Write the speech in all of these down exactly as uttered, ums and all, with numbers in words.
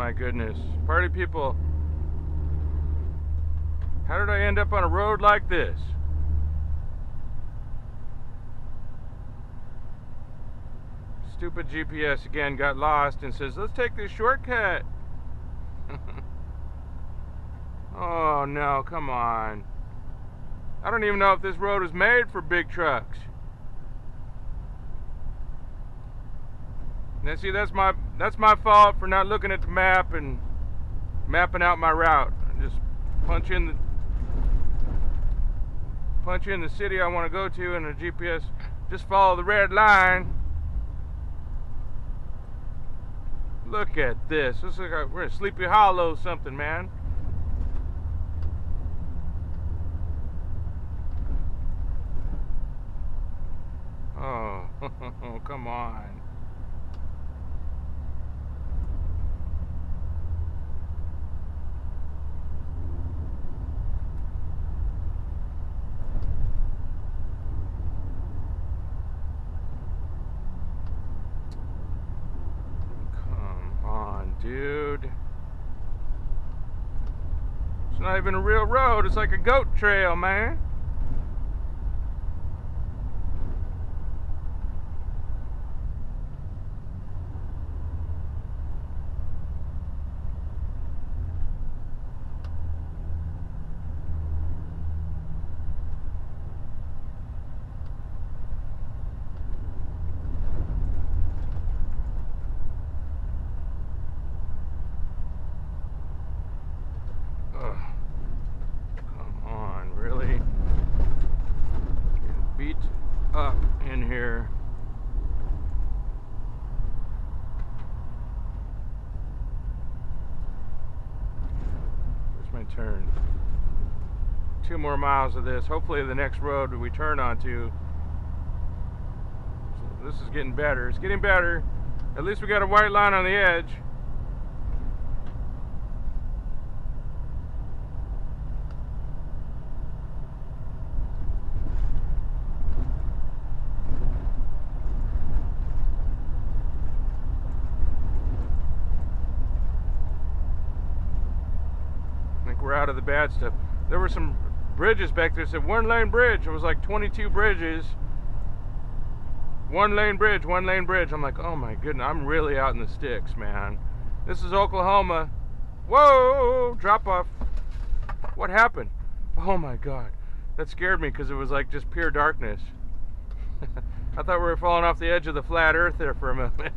my goodness. Party people. How did I end up on a road like this? Stupid G P S again got lost and says, let's take this shortcut. Oh no, come on. I don't even know if this road is made for big trucks. Now see, that's my that's my fault for not looking at the map and mapping out my route. I just punch in the punch in the city I want to go to, and the G P S just follow the red line. Look at this. This is like a, we're in Sleepy Hollow or something, man. Oh, come on. Dude, it's not even a real road, it's like a goat trail, man. Up in here. Where's my turn? Two more miles of this. Hopefully the next road we turn onto. So this is getting better. It's getting better. At least we got a white line on the edge. We're out of the bad stuff. There were some bridges back there that said one lane bridge. It was like twenty-two bridges. One lane bridge, one lane bridge. I'm like, oh my goodness, I'm really out in the sticks, man. This is Oklahoma. Whoa, drop off. What happened? Oh my God. That scared me because it was like just pure darkness. I thought we were falling off the edge of the flat earth there for a moment.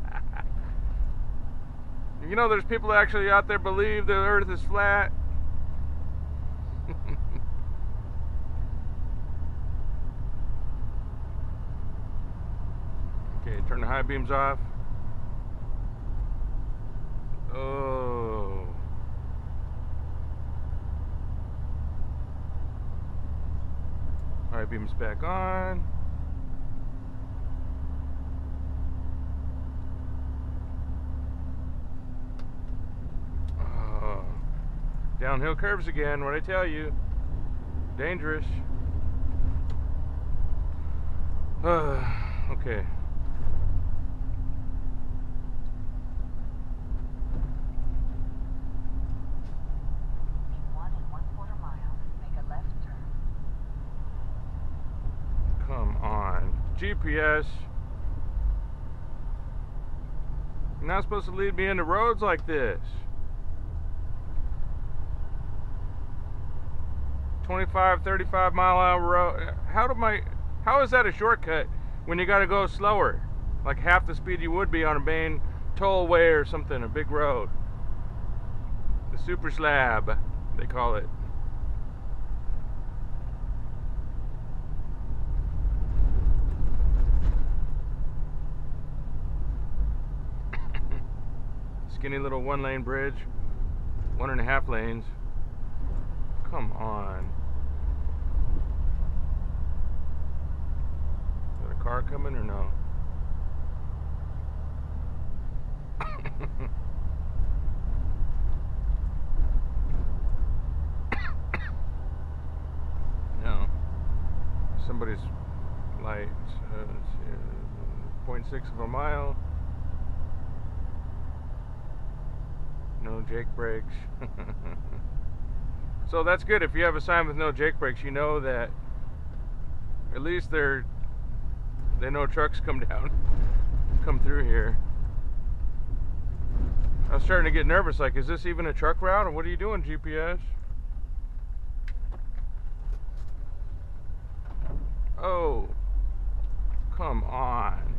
You know, there's people that actually out there believe the earth is flat. Okay, turn the high beams off. Oh. High beams back on. Oh. Downhill curves again, what I tell you. Dangerous. Uh, okay. Come on. G P S. You're not supposed to lead me into roads like this. twenty-five, thirty-five mile an hour road. How do my, how is that a shortcut when you gotta go slower? Like half the speed you would be on a main tollway or something, a big road. The super slab, they call it. Skinny little one lane bridge, one and a half lanes. Come on. Is that a car coming or no? No. Somebody's light. Uh, let's see, uh, zero point six of a mile. No Jake brakes. So that's good. If you have a sign with no Jake brakes, you know that at least they're they know trucks come down, come through here. I was starting to get nervous. Like, is this even a truck route, or what are you doing, G P S? Oh, come on.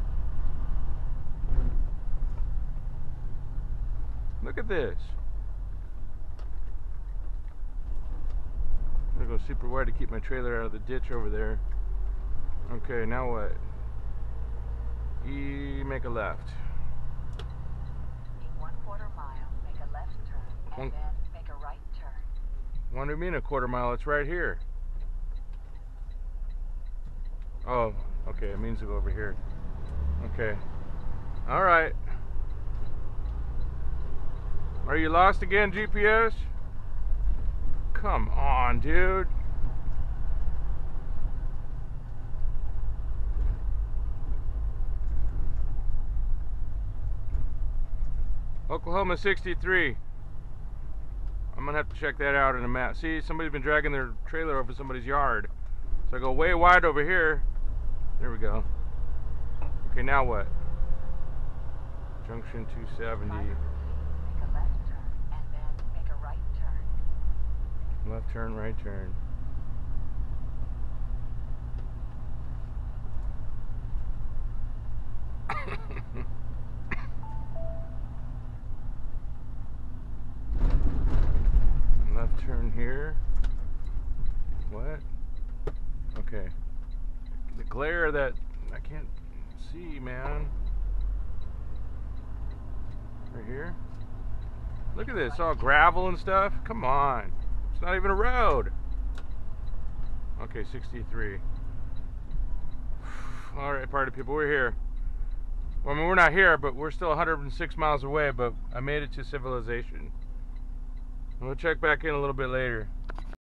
Look at this. I'm gonna go super wide to keep my trailer out of the ditch over there. Okay, now what? E, make a left. In one quarter mile, make a left turn, and One, then make a right turn. what do you mean a quarter mile? It's right here. Oh, okay, it means to go over here. Okay. Alright. Are you lost again, G P S? Come on, dude. Oklahoma sixty-three. I'm gonna have to check that out in a map. See, somebody's been dragging their trailer over somebody's yard. So I go way wide over here. There we go. Okay, now what? Junction two seventy. Make a left turn, and then make a right turn. Left turn, right turn. Left turn here. What? Okay. The glare that I can't see, man. Right here. Look at this, all gravel and stuff. Come on. It's not even a road. Okay, sixty-three. Alright, party people, we're here. Well, I mean, we're not here, but we're still one hundred six miles away, but I made it to civilization. We'll check back in a little bit later.